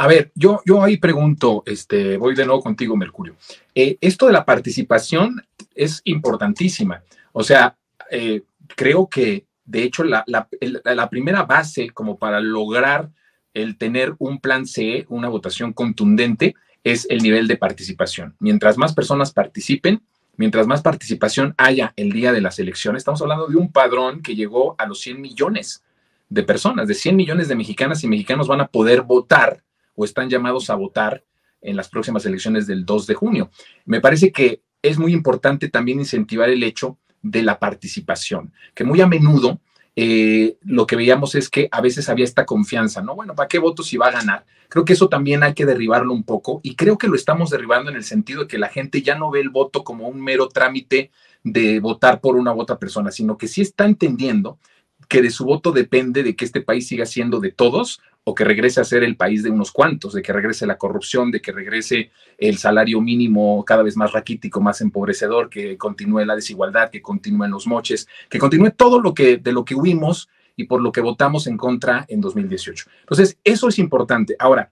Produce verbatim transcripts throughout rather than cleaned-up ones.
A ver, yo, yo ahí pregunto, este, voy de nuevo contigo, Mercurio. Eh, esto de la participación es importantísima. O sea, eh, creo que, de hecho, la, la, la, primera base como para lograr el tener un plan C, una votación contundente, es el nivel de participación. Mientras más personas participen, mientras más participación haya el día de las elecciones, estamos hablando de un padrón que llegó a los cien millones de personas, de cien millones de mexicanas y mexicanos van a poder votar o están llamados a votar en las próximas elecciones del dos de junio. Me parece que es muy importante también incentivar el hecho de la participación, que muy a menudo eh, lo que veíamos es que a veces había esta confianza, ¿no? Bueno, ¿para qué voto si va a ganar? Creo que eso también hay que derribarlo un poco y creo que lo estamos derribando en el sentido de que la gente ya no ve el voto como un mero trámite de votar por una u otra persona, sino que sí está entendiendo que de su voto depende de que este país siga siendo de todos o que regrese a ser el país de unos cuantos, de que regrese la corrupción, de que regrese el salario mínimo cada vez más raquítico, más empobrecedor, que continúe la desigualdad, que continúen los moches, que continúe todo lo que, de lo que huimos y por lo que votamos en contra en dos mil dieciocho. Entonces, eso es importante. Ahora,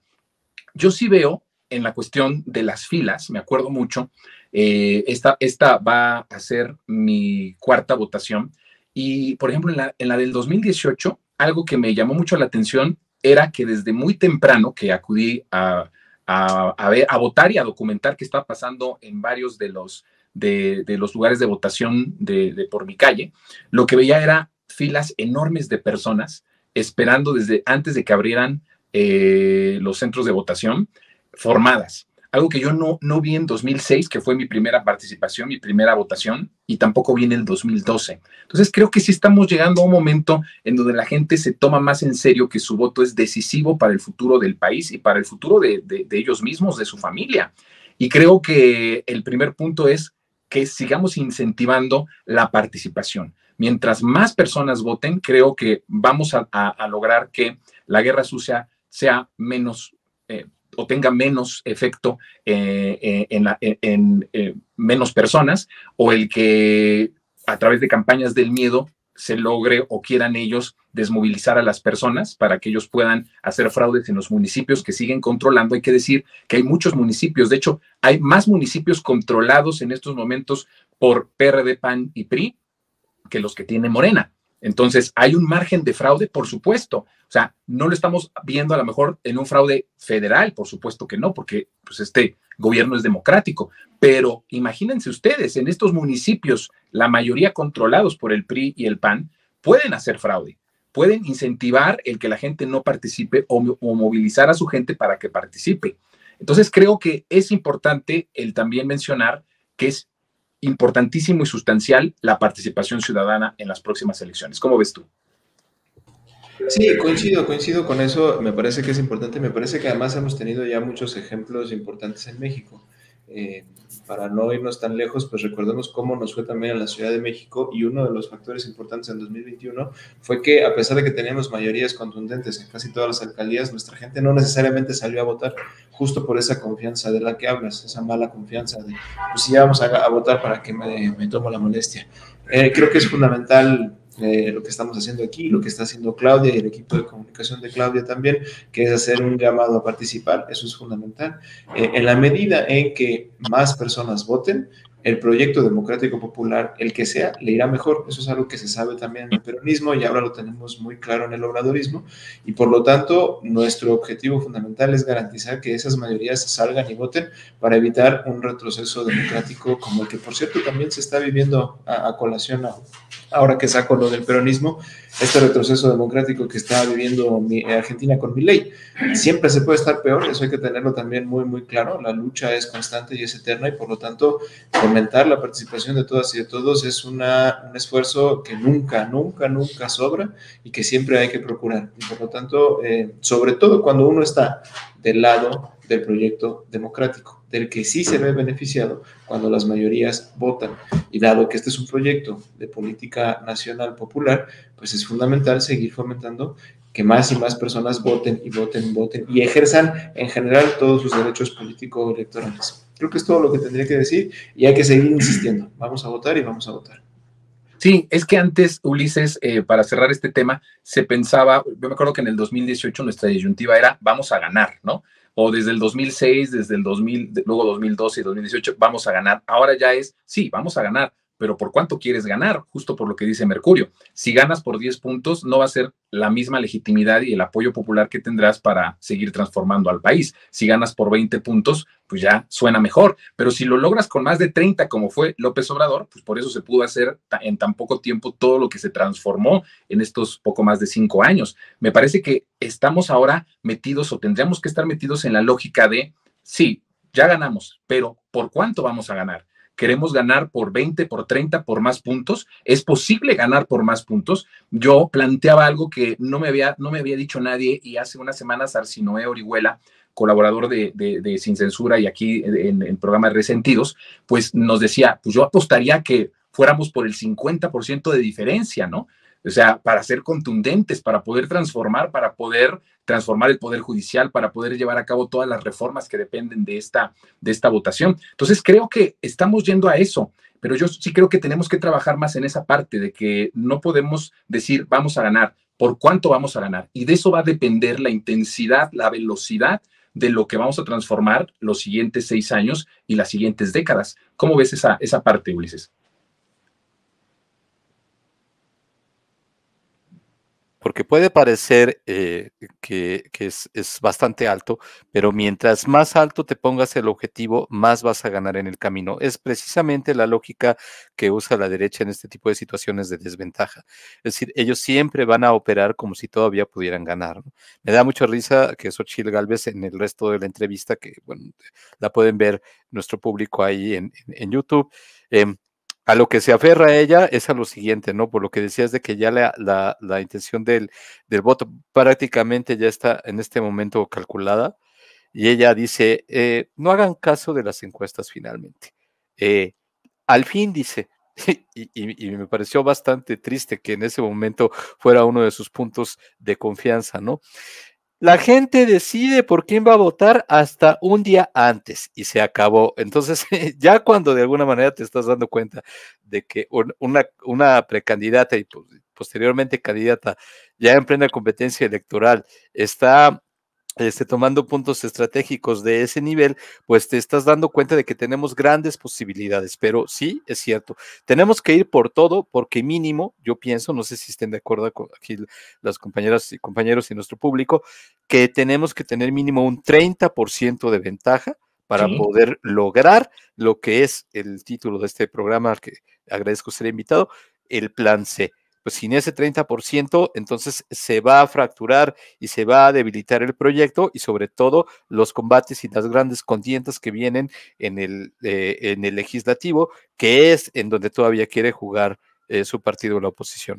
yo sí veo en la cuestión de las filas, me acuerdo mucho, eh, esta, esta va a ser mi cuarta votación, y, por ejemplo, en la, en la del dos mil dieciocho, algo que me llamó mucho la atención era que desde muy temprano que acudí a, a, a, ver, a votar y a documentar qué está pasando en varios de los, de, de los lugares de votación de, de por mi calle, lo que veía era filas enormes de personas esperando desde antes de que abrieran eh, los centros de votación formadas. Algo que yo no, no vi en dos mil seis, que fue mi primera participación, mi primera votación, y tampoco vi en el dos mil doce. Entonces creo que sí estamos llegando a un momento en donde la gente se toma más en serio que su voto es decisivo para el futuro del país y para el futuro de, de, de ellos mismos, de su familia. Y creo que el primer punto es que sigamos incentivando la participación. Mientras más personas voten, creo que vamos a, a, a lograr que la guerra sucia sea menos eh, o tenga menos efecto eh, eh, en, la, en, en eh, menos personas, o el que a través de campañas del miedo se logre o quieran ellos desmovilizar a las personas para que ellos puedan hacer fraudes en los municipios que siguen controlando. Hay que decir que hay muchos municipios, de hecho, hay más municipios controlados en estos momentos por P R D, P A N y P R I que los que tiene Morena. Entonces, ¿hay un margen de fraude? Por supuesto. O sea, no lo estamos viendo a lo mejor en un fraude federal, por supuesto que no, porque pues, este gobierno es democrático. Pero imagínense ustedes, en estos municipios, la mayoría controlados por el P R I y el P A N, pueden hacer fraude, pueden incentivar el que la gente no participe o, o movilizar a su gente para que participe. Entonces, creo que es importante el también mencionar que es importantísimo y sustancial la participación ciudadana en las próximas elecciones. ¿Cómo ves tú? Sí, coincido, coincido con eso. Me parece que es importante. Me parece que además hemos tenido ya muchos ejemplos importantes en México. Eh, para no irnos tan lejos, pues recordemos cómo nos fue también en la Ciudad de México, y uno de los factores importantes en dos mil veintiuno fue que, a pesar de que teníamos mayorías contundentes en casi todas las alcaldías, nuestra gente no necesariamente salió a votar, justo por esa confianza de la que hablas, esa mala confianza de, pues si ya vamos a, a votar, para que me, me tomo la molestia. Eh, creo que es fundamental Eh, lo que estamos haciendo aquí, lo que está haciendo Claudia y el equipo de comunicación de Claudia también, que es hacer un llamado a participar. Eso es fundamental. Eh, en la medida en que más personas voten, el proyecto democrático popular, el que sea, le irá mejor. Eso es algo que se sabe también en el peronismo y ahora lo tenemos muy claro en el obradorismo, y por lo tanto nuestro objetivo fundamental es garantizar que esas mayorías salgan y voten para evitar un retroceso democrático como el que, por cierto, también se está viviendo a, a colación a, ahora que saco lo del peronismo, este retroceso democrático que está viviendo mi, Argentina con Milei. Siempre se puede estar peor, eso hay que tenerlo también muy, muy claro. La lucha es constante y es eterna, y por lo tanto fomentar la participación de todas y de todos es una, un esfuerzo que nunca, nunca, nunca sobra y que siempre hay que procurar. Y por lo tanto, eh, sobre todo cuando uno está del lado del proyecto democrático, del que sí se ve beneficiado cuando las mayorías votan. Y dado que este es un proyecto de política nacional popular, pues es fundamental seguir fomentando que más y más personas voten y voten, voten y ejerzan en general todos sus derechos político-electorales. Creo que es todo lo que tendría que decir, y hay que seguir insistiendo. Vamos a votar y vamos a votar. Sí, es que antes, Ulises, eh, para cerrar este tema, se pensaba, yo me acuerdo que en el dos mil dieciocho nuestra disyuntiva era vamos a ganar, ¿no? O desde el dos mil seis, desde el dos mil, luego dos mil doce y dos mil dieciocho, vamos a ganar. Ahora ya es, sí, vamos a ganar, pero ¿por cuánto quieres ganar? Justo por lo que dice Mercurio. Si ganas por diez puntos, no va a ser la misma legitimidad y el apoyo popular que tendrás para seguir transformando al país. Si ganas por veinte puntos, pues ya suena mejor. Pero si lo logras con más de treinta, como fue López Obrador, pues por eso se pudo hacer en tan poco tiempo todo lo que se transformó en estos poco más de cinco años. Me parece que estamos ahora metidos o tendríamos que estar metidos en la lógica de, sí, ya ganamos, pero ¿por cuánto vamos a ganar? Queremos ganar por veinte, por treinta, por más puntos. ¿Es posible ganar por más puntos? Yo planteaba algo que no me había, no me había dicho nadie y hace unas semanas Arsinoé Orihuela, colaborador de, de, de Sin Censura y aquí en el programa Resentidos, pues nos decía, pues yo apostaría que fuéramos por el cincuenta por ciento de diferencia, ¿no? O sea, para ser contundentes, para poder transformar, para poder transformar el Poder Judicial, para poder llevar a cabo todas las reformas que dependen de esta, de esta votación. Entonces, creo que estamos yendo a eso, pero yo sí creo que tenemos que trabajar más en esa parte de que no podemos decir vamos a ganar, por cuánto vamos a ganar. Y de eso va a depender la intensidad, la velocidad de lo que vamos a transformar los siguientes seis años y las siguientes décadas. ¿Cómo ves esa, esa parte, Ulises? Porque puede parecer eh, que, que es, es bastante alto, pero mientras más alto te pongas el objetivo, más vas a ganar en el camino. Es precisamente la lógica que usa la derecha en este tipo de situaciones de desventaja. Es decir, ellos siempre van a operar como si todavía pudieran ganar, ¿no? Me da mucha risa que Xochitl Gálvez en el resto de la entrevista, que bueno, la pueden ver nuestro público ahí en, en, en YouTube, eh, a lo que se aferra ella es a lo siguiente, ¿no? Por lo que decías de que ya la, la, la intención del, del voto prácticamente ya está en este momento calculada, y ella dice, eh, no hagan caso de las encuestas finalmente. Eh, al fin dice, y, y, y me pareció bastante triste que en ese momento fuera uno de sus puntos de confianza, ¿no? La gente decide por quién va a votar hasta un día antes y se acabó. Entonces, ya cuando de alguna manera te estás dando cuenta de que una, una precandidata y posteriormente candidata ya en plena competencia electoral está Este, tomando puntos estratégicos de ese nivel, pues te estás dando cuenta de que tenemos grandes posibilidades, pero sí, es cierto, tenemos que ir por todo, porque mínimo, yo pienso, no sé si estén de acuerdo con aquí las compañeras y compañeros y nuestro público, que tenemos que tener mínimo un treinta por ciento de ventaja para sí. poder lograr lo que es el título de este programa, al que agradezco ser invitado, el plan C. Pues sin ese treinta por ciento, entonces se va a fracturar y se va a debilitar el proyecto y sobre todo los combates y las grandes contiendas que vienen en el, eh, en el legislativo, que es en donde todavía quiere jugar eh, su partido la oposición.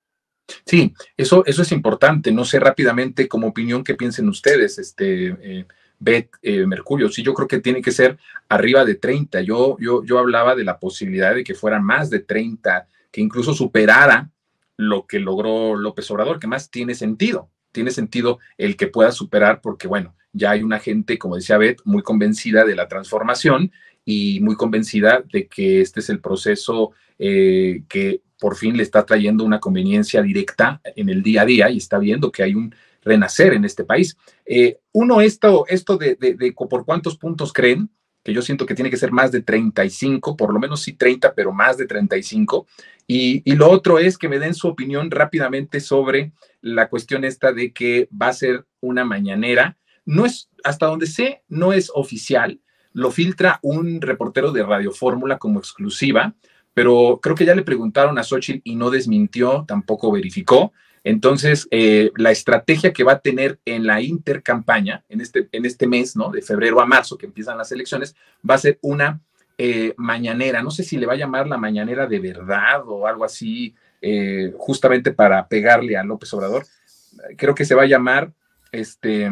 Sí, eso, eso es importante. No sé rápidamente como opinión qué piensen ustedes, este, eh, Beth, eh, Mercurio. Sí, yo creo que tiene que ser arriba de treinta. Yo, yo, yo hablaba de la posibilidad de que fueran más de treinta, que incluso superara lo que logró López Obrador, que más tiene sentido, tiene sentido el que pueda superar, porque bueno, ya hay una gente, como decía Beth, muy convencida de la transformación y muy convencida de que este es el proceso eh, que por fin le está trayendo una conveniencia directa en el día a día y está viendo que hay un renacer en este país. Eh, uno, esto, esto de, de, de por cuántos puntos creen, que yo siento que tiene que ser más de treinta y cinco, por lo menos sí treinta, pero más de treinta y cinco. Y, y lo otro es que me den su opinión rápidamente sobre la cuestión esta de que va a ser una mañanera. No es, hasta donde sé, no es oficial. Lo filtra un reportero de Radio Fórmula como exclusiva, pero creo que ya le preguntaron a Xochitl y no desmintió, tampoco verificó. Entonces, eh, la estrategia que va a tener en la intercampaña, en este, en este mes, ¿no? De febrero a marzo, que empiezan las elecciones, va a ser una eh, mañanera. No sé si le va a llamar la mañanera de verdad o algo así, eh, justamente para pegarle a López Obrador. Creo que se va a llamar, este,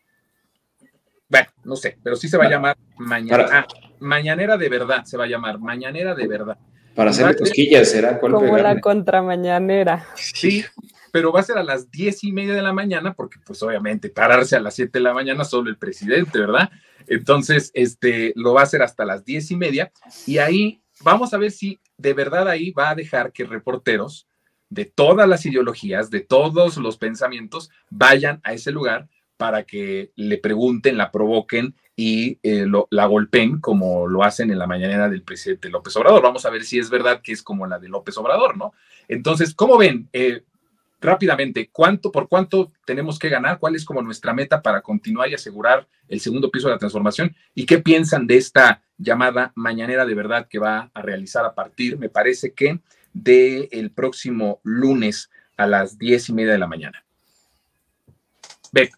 bueno, no sé, pero sí se va a llamar mañana, ah, mañanera de verdad, se va a llamar mañanera de verdad. Para hacerle cosquillas, será cuál como pegarle. La contramañanera. Sí, pero va a ser a las diez y media de la mañana, porque pues obviamente pararse a las siete de la mañana solo el presidente, ¿verdad? Entonces, este, lo va a hacer hasta las diez y media, y ahí vamos a ver si de verdad ahí va a dejar que reporteros de todas las ideologías, de todos los pensamientos, vayan a ese lugar para que le pregunten, la provoquen y eh, lo, la golpeen como lo hacen en la mañanera del presidente López Obrador. Vamos a ver si es verdad que es como la de López Obrador, ¿no? Entonces, ¿cómo ven? Eh, rápidamente, ¿cuánto, por cuánto tenemos que ganar? ¿Cuál es como nuestra meta para continuar y asegurar el segundo piso de la transformación? ¿Y qué piensan de esta llamada mañanera de verdad que va a realizar a partir, me parece que, del próximo lunes a las diez y media de la mañana? Beck.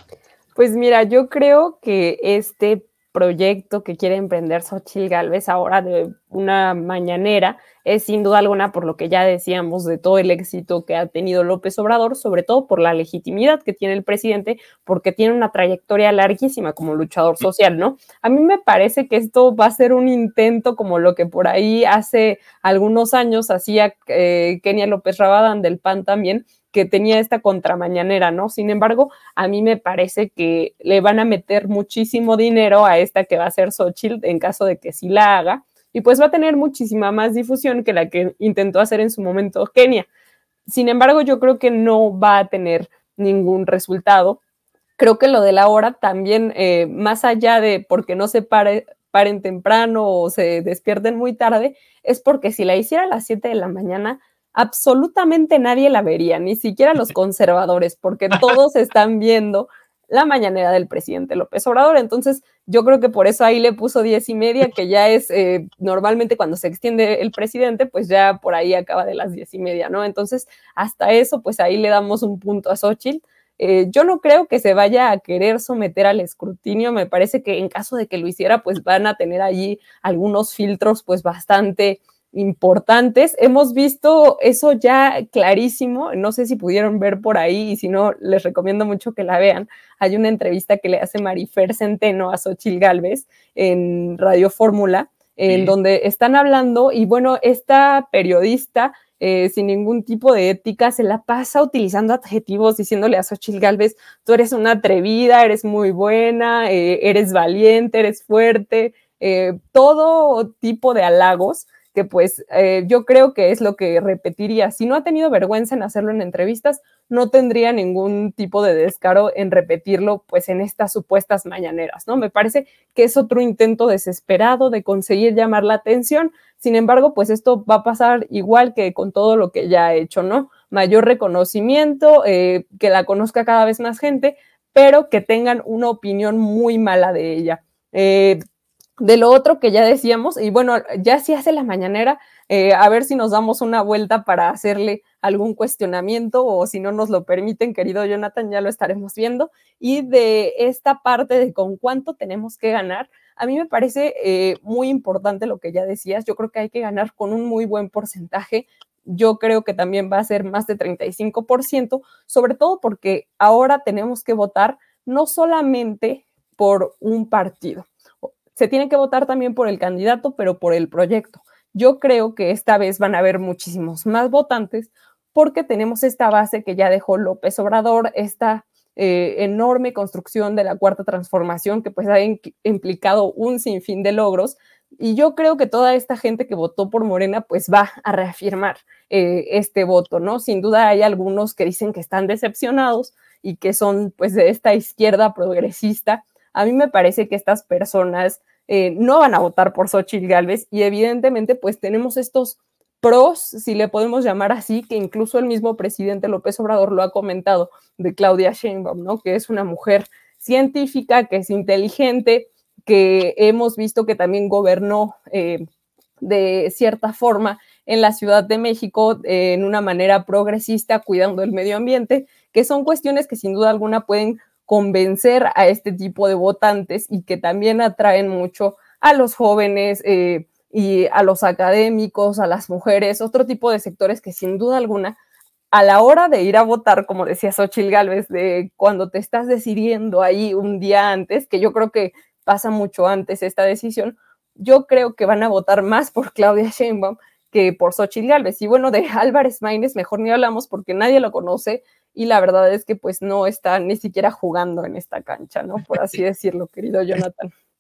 Pues mira, yo creo que este proyecto que quiere emprender Xóchitl Gálvez ahora de una mañanera es sin duda alguna por lo que ya decíamos de todo el éxito que ha tenido López Obrador, sobre todo por la legitimidad que tiene el presidente, porque tiene una trayectoria larguísima como luchador social, ¿no? A mí me parece que esto va a ser un intento como lo que por ahí hace algunos años hacía eh, Kenia López Rabadán del P A N también, que tenía esta contramañanera, ¿no? Sin embargo, a mí me parece que le van a meter muchísimo dinero a esta que va a ser Xóchitl en caso de que sí la haga, y pues va a tener muchísima más difusión que la que intentó hacer en su momento Kenia. Sin embargo, yo creo que no va a tener ningún resultado. Creo que lo de la hora también, eh, más allá de porque no se pare, paren temprano o se despierten muy tarde, es porque si la hiciera a las siete de la mañana, absolutamente nadie la vería, ni siquiera los conservadores, porque todos están viendo la mañanera del presidente López Obrador. Entonces, yo creo que por eso ahí le puso diez y media, que ya es eh, normalmente cuando se extiende el presidente, pues ya por ahí acaba de las diez y media, ¿no? Entonces, hasta eso, pues ahí le damos un punto a Xóchitl. Eh, yo no creo que se vaya a querer someter al escrutinio. Me parece que en caso de que lo hiciera, pues van a tener allí algunos filtros, pues bastante importantes. Hemos visto eso ya clarísimo, no sé si pudieron ver por ahí y si no, les recomiendo mucho que la vean. Hay una entrevista que le hace Marifer Centeno a Xóchitl Gálvez en Radio Fórmula, en sí. donde están hablando y bueno, esta periodista eh, sin ningún tipo de ética se la pasa utilizando adjetivos, diciéndole a Xóchitl Gálvez, tú eres una atrevida, eres muy buena, eh, eres valiente, eres fuerte, eh, todo tipo de halagos que pues eh, yo creo que es lo que repetiría. Si no ha tenido vergüenza en hacerlo en entrevistas, no tendría ningún tipo de descaro en repetirlo pues en estas supuestas mañaneras, ¿no? Me parece que es otro intento desesperado de conseguir llamar la atención. Sin embargo, pues esto va a pasar igual que con todo lo que ya ha hecho, ¿no? Mayor reconocimiento, eh, que la conozca cada vez más gente, pero que tengan una opinión muy mala de ella. Eh, De lo otro que ya decíamos, y bueno, ya sí hace la mañanera, eh, a ver si nos damos una vuelta para hacerle algún cuestionamiento o si no nos lo permiten, querido Jonathan, ya lo estaremos viendo. Y de esta parte de con cuánto tenemos que ganar, a mí me parece eh, muy importante lo que ya decías. Yo creo que hay que ganar con un muy buen porcentaje. Yo creo que también va a ser más de treinta y cinco por ciento, sobre todo porque ahora tenemos que votar no solamente por un partido. Se tiene que votar también por el candidato, pero por el proyecto. Yo creo que esta vez van a haber muchísimos más votantes porque tenemos esta base que ya dejó López Obrador, esta eh, enorme construcción de la Cuarta Transformación que pues ha implicado un sinfín de logros. Y yo creo que toda esta gente que votó por Morena pues va a reafirmar eh, este voto, ¿no? Sin duda hay algunos que dicen que están decepcionados y que son pues de esta izquierda progresista. A mí me parece que estas personas eh, no van a votar por Xóchitl Gálvez y evidentemente pues tenemos estos pros, si le podemos llamar así, que incluso el mismo presidente López Obrador lo ha comentado, de Claudia Sheinbaum, ¿no? Que es una mujer científica, que es inteligente, que hemos visto que también gobernó eh, de cierta forma en la Ciudad de México eh, en una manera progresista, cuidando el medio ambiente, que son cuestiones que sin duda alguna pueden convencer a este tipo de votantes y que también atraen mucho a los jóvenes eh, y a los académicos, a las mujeres, otro tipo de sectores que sin duda alguna a la hora de ir a votar, como decía Xóchitl Gálvez, de cuando te estás decidiendo ahí un día antes, que yo creo que pasa mucho antes esta decisión, yo creo que van a votar más por Claudia Sheinbaum que por Xóchitl Gálvez. Y bueno, de Álvarez Maínez mejor ni hablamos porque nadie lo conoce y la verdad es que pues no está ni siquiera jugando en esta cancha, ¿no? Por así decirlo, querido Jonathan.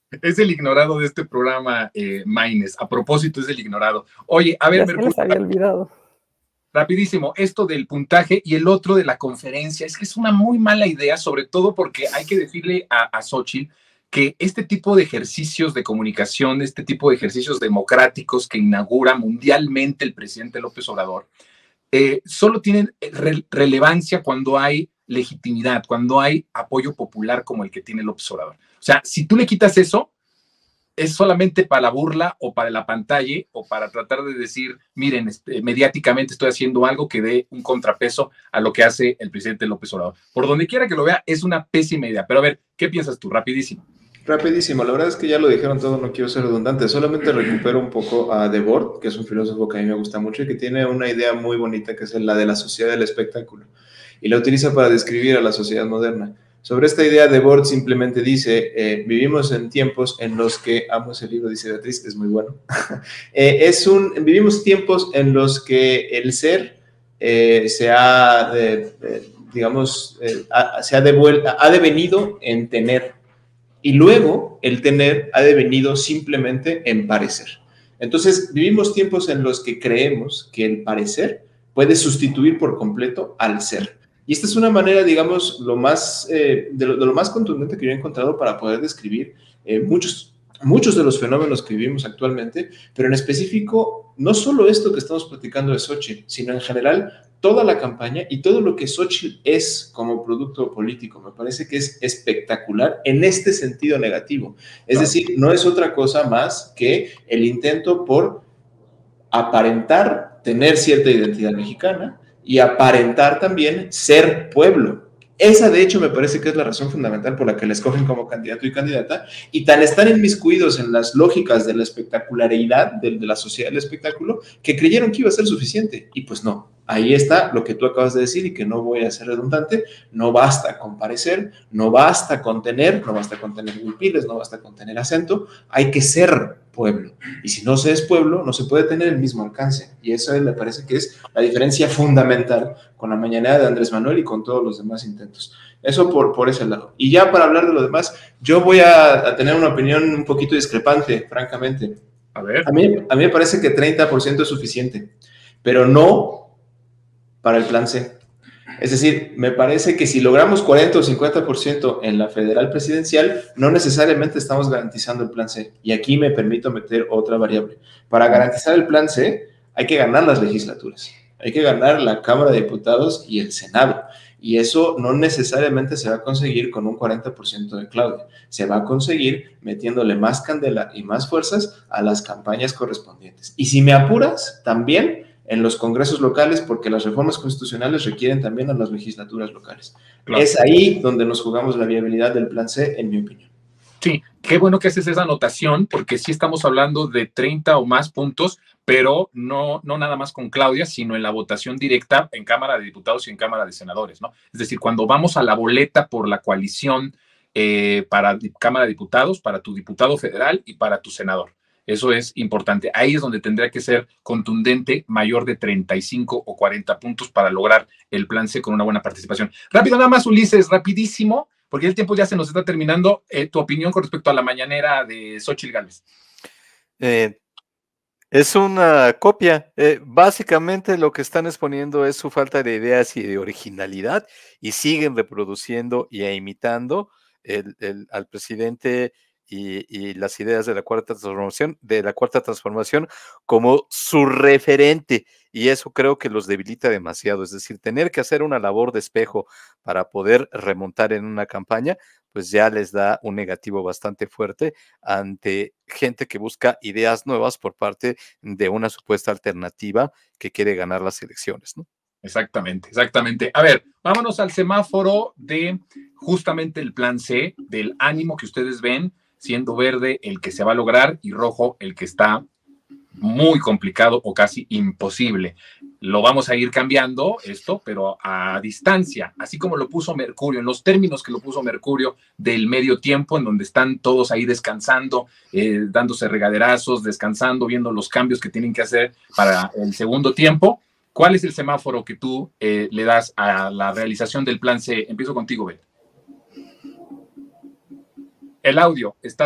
Es el ignorado de este programa, eh, Maines. A propósito, es el ignorado. Oye, a ver, Ya se Mercurio, les había olvidado. rapidísimo, esto del puntaje y el otro de la conferencia. Es que es una muy mala idea, sobre todo porque hay que decirle a, a Xochitl que este tipo de ejercicios de comunicación, este tipo de ejercicios democráticos que inaugura mundialmente el presidente López Obrador, eh, solo tienen re relevancia cuando hay legitimidad, cuando hay apoyo popular como el que tiene López Obrador. O sea, si tú le quitas eso, es solamente para la burla o para la pantalla o para tratar de decir, miren, este, mediáticamente estoy haciendo algo que dé un contrapeso a lo que hace el presidente López Obrador. Por donde quiera que lo vea, es una pésima idea. Pero a ver, ¿qué piensas tú? Rapidísimo. Rapidísimo, la verdad es que ya lo dijeron todo, no quiero ser redundante, solamente recupero un poco a Debord, que es un filósofo que a mí me gusta mucho y que tiene una idea muy bonita que es la de la sociedad del espectáculo, y la utiliza para describir a la sociedad moderna. Sobre esta idea, Debord simplemente dice, eh, vivimos en tiempos en los que, amo ese libro, dice Beatriz, es muy bueno, eh, es un, vivimos tiempos en los que el ser eh, se ha, eh, eh, digamos, eh, ha, se ha, devuelta, ha devenido en tener. Y luego el tener ha devenido simplemente en parecer. Entonces, vivimos tiempos en los que creemos que el parecer puede sustituir por completo al ser. Y esta es una manera, digamos, lo más, eh, de, lo, de lo más contundente que yo he encontrado para poder describir eh, muchos, muchos de los fenómenos que vivimos actualmente, pero en específico, no solo esto que estamos platicando de Xochitl, sino en general toda la campaña y todo lo que Xochitl es como producto político. Me parece que es espectacular en este sentido negativo. Es claro. decir, no es otra cosa más que el intento por aparentar tener cierta identidad mexicana y aparentar también ser pueblo. Esa, de hecho, me parece que es la razón fundamental por la que le escogen como candidato y candidata, y tan están inmiscuidos en las lógicas de la espectacularidad de, de la sociedad del espectáculo que creyeron que iba a ser suficiente, y pues no. Ahí está lo que tú acabas de decir y que no voy a ser redundante, no basta con parecer, no basta con tener, no basta con tener huipiles, no basta con tener acento, hay que ser pueblo. Y si no se es pueblo, no se puede tener el mismo alcance. Y eso me parece que es la diferencia fundamental con la mañanera de Andrés Manuel y con todos los demás intentos. Eso por, por ese lado. Y ya para hablar de lo demás, yo voy a, a tener una opinión un poquito discrepante, francamente. A ver. A mí, a mí me parece que treinta por ciento es suficiente, pero no para el plan C. Es decir, me parece que si logramos cuarenta o cincuenta por ciento en la federal presidencial, no necesariamente estamos garantizando el plan C. Y aquí me permito meter otra variable. Para garantizar el plan C, hay que ganar las legislaturas. Hay que ganar la Cámara de Diputados y el Senado. Y eso no necesariamente se va a conseguir con un cuarenta por ciento de Claudia. Se va a conseguir metiéndole más candela y más fuerzas a las campañas correspondientes. Y si me apuras, también en los congresos locales, porque las reformas constitucionales requieren también a las legislaturas locales. Claro. Es ahí donde nos jugamos la viabilidad del plan C, en mi opinión. Sí, qué bueno que haces esa anotación, porque sí estamos hablando de treinta o más puntos, pero no, no nada más con Claudia, sino en la votación directa en Cámara de Diputados y en Cámara de Senadores, ¿no? Es decir, cuando vamos a la boleta por la coalición eh, para Cámara de Diputados, para tu diputado federal y para tu senador. Eso es importante. Ahí es donde tendría que ser contundente, mayor de treinta y cinco o cuarenta puntos para lograr el plan C con una buena participación. Rápido, nada más, Ulises, rapidísimo, porque el tiempo ya se nos está terminando. Eh, tu opinión con respecto a la mañanera de Xochitl Gálvez. Eh, es una copia. Eh, básicamente lo que están exponiendo es su falta de ideas y de originalidad, y siguen reproduciendo y imitando el, el, al presidente Y, y las ideas de la cuarta transformación, de la cuarta transformación como su referente, y eso creo que los debilita demasiado. Es decir, tener que hacer una labor de espejo para poder remontar en una campaña, pues ya les da un negativo bastante fuerte ante gente que busca ideas nuevas por parte de una supuesta alternativa que quiere ganar las elecciones, ¿no? Exactamente, exactamente. A ver, vámonos al semáforo de justamente el plan C, del ánimo que ustedes ven, siendo verde el que se va a lograr y rojo el que está muy complicado o casi imposible. Lo vamos a ir cambiando esto, pero a distancia, así como lo puso Mercurio, en los términos que lo puso Mercurio del medio tiempo, en donde están todos ahí descansando, eh, dándose regaderazos, descansando, viendo los cambios que tienen que hacer para el segundo tiempo. ¿Cuál es el semáforo que tú eh, le das a la realización del plan C? Empiezo contigo, Ben. El audio, estás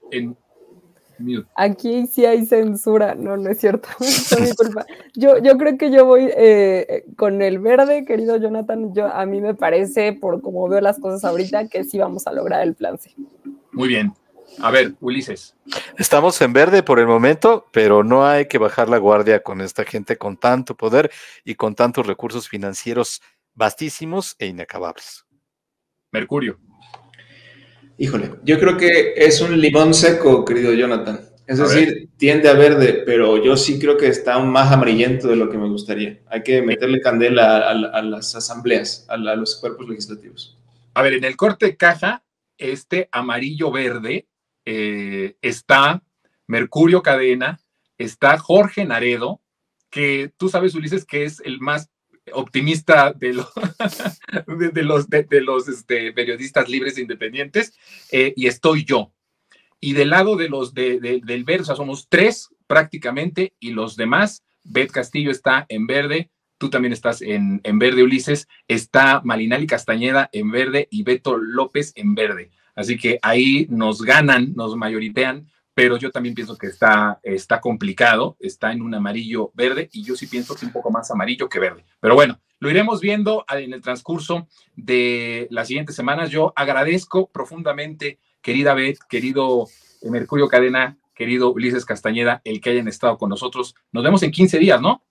en mute. Aquí sí hay censura, no, no es cierto, es mi culpa. Yo, yo creo que yo voy eh, con el verde, querido Jonathan. Yo, a mí me parece, por como veo las cosas ahorita, que sí vamos a lograr el plan C. Muy bien. A ver, Ulises. Estamos en verde por el momento, pero no hay que bajar la guardia con esta gente con tanto poder y con tantos recursos financieros vastísimos e inacabables. Mercurio. Híjole, yo creo que es un limón seco, querido Jonathan. Es A decir, ver. tiende a verde, pero yo sí creo que está más amarillento de lo que me gustaría. Hay que meterle candela a, a, a las asambleas, a, a los cuerpos legislativos. A ver, en el corte de caja, este amarillo-verde, eh, está Mercurio Cadena, está Jorge Naredo, que tú sabes, Ulises, que es el más optimista de los, de, de los, de, de los este, periodistas libres e independientes, eh, y estoy yo. Y del lado de los de, de, del verde, o sea, somos tres prácticamente, y los demás, Beth Castillo está en verde, tú también estás en, en verde, Ulises, está Malinali Castañeda en verde y Beto López en verde. Así que ahí nos ganan, nos mayoritean, pero yo también pienso que está, está complicado, está en un amarillo verde, y yo sí pienso que un poco más amarillo que verde. Pero bueno, lo iremos viendo en el transcurso de las siguientes semanas. Yo agradezco profundamente, querida Beth, querido Mercurio Cadena, querido Ulises Castañeda, el que hayan estado con nosotros. Nos vemos en quince días, ¿no?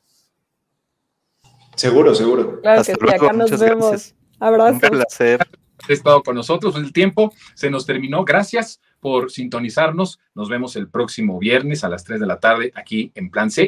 Seguro, seguro. Claro Hasta que sí, luego, acá nos muchas vemos. gracias. Abrazos. Un placer. Ha estado con nosotros. El tiempo se nos terminó. Gracias por sintonizarnos. Nos vemos el próximo viernes a las tres de la tarde aquí en Plan C.